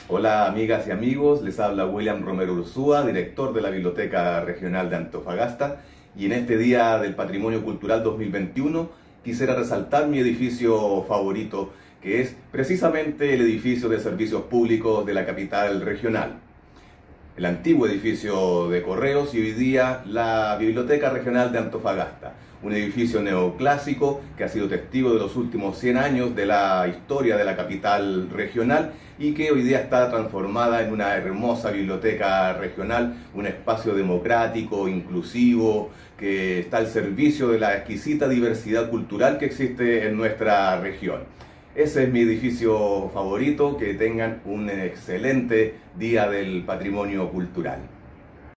Hola amigas y amigos, les habla William Romero Urzúa, director de la Biblioteca Regional de Antofagasta, y en este Día del Patrimonio Cultural 2021 quisiera resaltar mi edificio favorito, que es precisamente el edificio de servicios públicos de la capital regional. El antiguo edificio de Correos y hoy día la Biblioteca Regional de Antofagasta, un edificio neoclásico que ha sido testigo de los últimos 100 años de la historia de la capital regional y que hoy día está transformada en una hermosa biblioteca regional, un espacio democrático, inclusivo, que está al servicio de la exquisita diversidad cultural que existe en nuestra región. Ese es mi edificio favorito. Que tengan un excelente Día del Patrimonio Cultural.